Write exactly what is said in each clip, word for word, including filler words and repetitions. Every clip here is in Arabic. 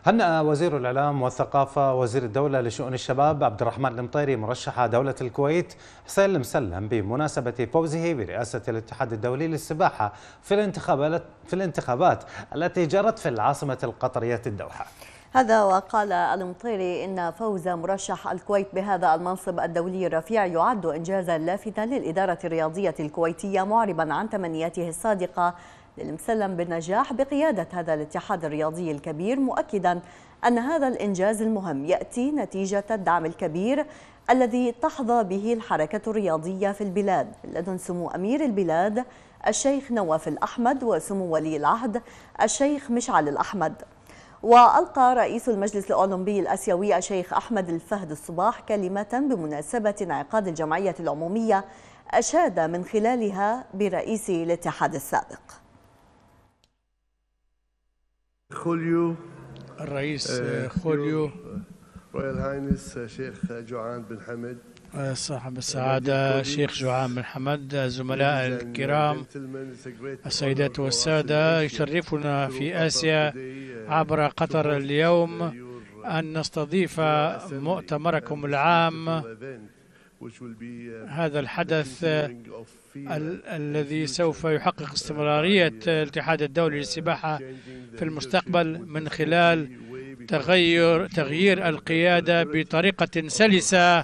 هنأ وزير الإعلام والثقافة وزير الدولة لشؤون الشباب عبد الرحمن المطيري مرشح دولة الكويت حسين المسلم بمناسبة فوزه برئاسة الاتحاد الدولي للسباحة في الانتخابات في الانتخابات التي جرت في العاصمة القطرية الدوحة. هذا وقال المطيري إن فوز مرشح الكويت بهذا المنصب الدولي الرفيع يعد إنجازا لافتا للإدارة الرياضية الكويتية، معربا عن تمنياته الصادقة للمسلم بالنجاح بقيادة هذا الاتحاد الرياضي الكبير، مؤكدا أن هذا الإنجاز المهم يأتي نتيجة الدعم الكبير الذي تحظى به الحركة الرياضية في البلاد لدن سمو أمير البلاد الشيخ نواف الأحمد وسمو ولي العهد الشيخ مشعل الأحمد. وألقى رئيس المجلس الأولمبي الآسيوي الشيخ أحمد الفهد الصباح كلمة بمناسبة انعقاد الجمعية العمومية أشاد من خلالها برئيس الاتحاد السابق. خوليو الرئيس خوليو رويال هاينس شيخ جوعان بن حمد صاحب السعادة شيخ جوعان بن حمد، الزملاء الكرام، السيدات والسادة، يشرفنا في آسيا عبر قطر اليوم أن نستضيف مؤتمركم العام. هذا الحدث ال الذي سوف يحقق استمرارية الاتحاد الدولي للسباحة في المستقبل من خلال تغير تغيير القيادة بطريقة سلسة.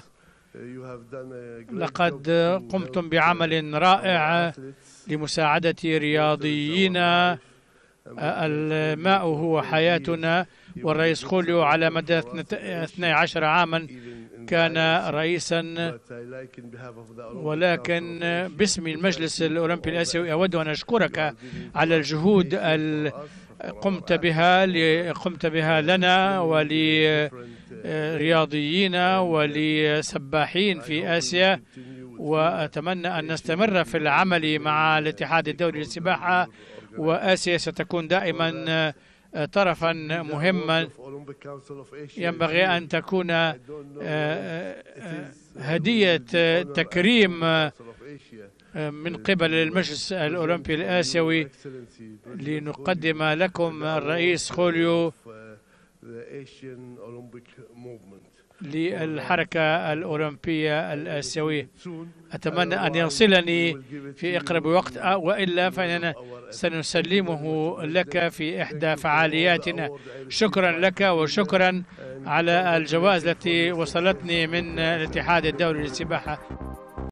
لقد قمتم بعمل رائع لمساعدة رياضيين. الماء هو حياتنا، والرئيس خوليو على مدى اثني عشر عاما كان رئيسا، ولكن باسم المجلس الأولمبي الآسيوي أود أن أشكرك على الجهود قمت بها قمت بها لنا ولرياضيين ولسباحين في آسيا، وأتمنى أن نستمر في العمل مع الاتحاد الدولي للسباحة، وآسيا ستكون دائما طرفا مهما. ينبغي أن تكون هدية تكريم من قبل المجلس الأولمبي الآسيوي لنقدم لكم الرئيس خوليو للحركة الأولمبية الآسيوية. أتمنى أن يصلني في أقرب وقت، وإلا فإننا سنسلمه لك في إحدى فعالياتنا. شكرا لك وشكرا على الجوائز التي وصلتني من الاتحاد الدولي للسباحة.